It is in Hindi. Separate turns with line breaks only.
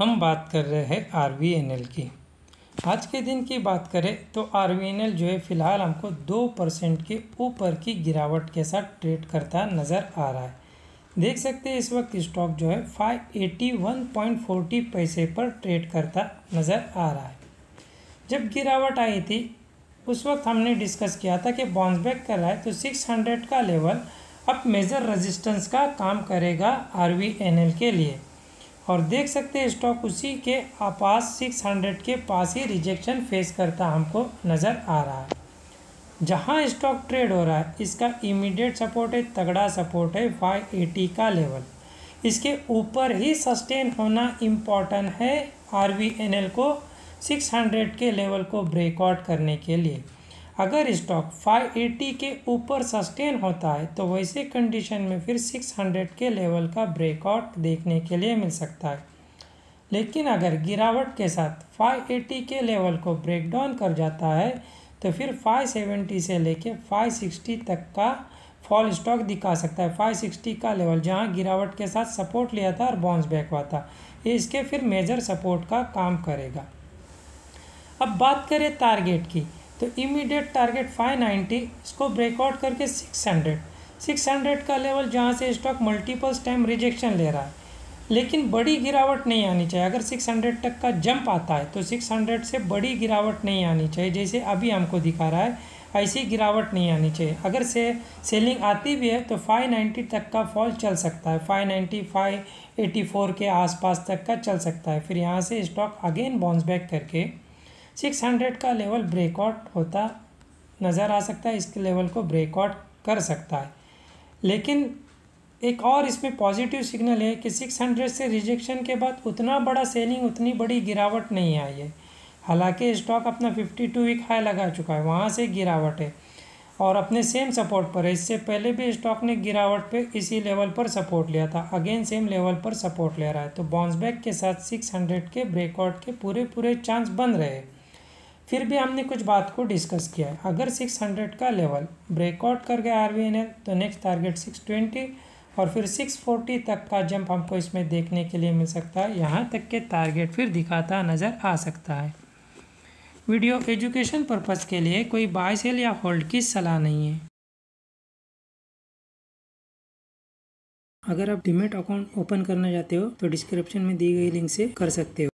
हम बात कर रहे हैं RVNL की। आज के दिन की बात करें तो RVNL जो है फ़िलहाल हमको 2% के ऊपर की गिरावट के साथ ट्रेड करता नज़र आ रहा है। देख सकते हैं इस वक्त स्टॉक जो है 581.40 पैसे पर ट्रेड करता नज़र आ रहा है। जब गिरावट आई थी उस वक्त हमने डिस्कस किया था कि बाउंस बैक कर रहा है तो 600 का लेवल अब मेजर रेजिस्टेंस का काम करेगा RVNL के लिए। और देख सकते हैं स्टॉक उसी के पास 600 के पास ही रिजेक्शन फेस करता हमको नज़र आ रहा है। जहां स्टॉक ट्रेड हो रहा है इसका इमीडिएट सपोर्ट है, तगड़ा सपोर्ट है 580 का लेवल। इसके ऊपर ही सस्टेन होना इम्पॉर्टेंट है RVNL को 600 के लेवल को ब्रेकआउट करने के लिए। अगर स्टॉक 580 के ऊपर सस्टेन होता है तो वैसे कंडीशन में फिर 600 के लेवल का ब्रेकआउट देखने के लिए मिल सकता है। लेकिन अगर गिरावट के साथ 580 के लेवल को ब्रेक डाउन कर जाता है तो फिर 570 से लेके 560 तक का फॉल स्टॉक दिखा सकता है। 560 का लेवल जहां गिरावट के साथ सपोर्ट लिया था और बाउंस बैक हुआ था, ये इसके फिर मेजर सपोर्ट का काम करेगा। अब बात करें टारगेट की तो इमीडिएट टारगेट 590, इसको ब्रेकआउट करके 600 का लेवल जहां से स्टॉक मल्टीपल टाइम रिजेक्शन ले रहा है। लेकिन बड़ी गिरावट नहीं आनी चाहिए। अगर 600 तक का जंप आता है तो 600 से बड़ी गिरावट नहीं आनी चाहिए। जैसे अभी हमको दिखा रहा है ऐसी गिरावट नहीं आनी चाहिए। अगर सेलिंग आती भी है तो 590 तक का फॉल चल सकता है। 590 584 के आसपास तक का चल सकता है। फिर यहाँ से स्टॉक अगेन बाउंस बैक करके 600 का लेवल ब्रेकआउट होता नज़र आ सकता है। इसके लेवल को ब्रेकआउट कर सकता है। लेकिन एक और इसमें पॉजिटिव सिग्नल है कि 600 से रिजेक्शन के बाद उतना बड़ा सेलिंग, उतनी बड़ी गिरावट नहीं आई है। हालांकि स्टॉक अपना 52 वीक हाई लगा चुका है, वहाँ से गिरावट है और अपने सेम सपोर्ट पर है। इससे पहले भी स्टॉक ने गिरावट पे इसी लेवल पर सपोर्ट लिया था, अगेन सेम लेवल पर सपोर्ट ले रहा है। तो बाउंस बैक के साथ 600 के ब्रेकआउट के पूरे चांस बन रहे हैं। फिर भी हमने कुछ बात को डिस्कस किया है। अगर 600 का लेवल ब्रेकआउट कर गया RVNL तो नेक्स्ट टारगेट 620 और फिर 640 तक का जंप हमको इसमें देखने के लिए मिल सकता है। यहाँ तक के टारगेट फिर दिखाता नज़र आ सकता है। वीडियो एजुकेशन पर्पज़ के लिए कोई बाय सेल या होल्ड की सलाह नहीं है। अगर आप डीमैट अकाउंट ओपन करना चाहते हो तो डिस्क्रिप्शन में दी गई लिंक से कर सकते हो।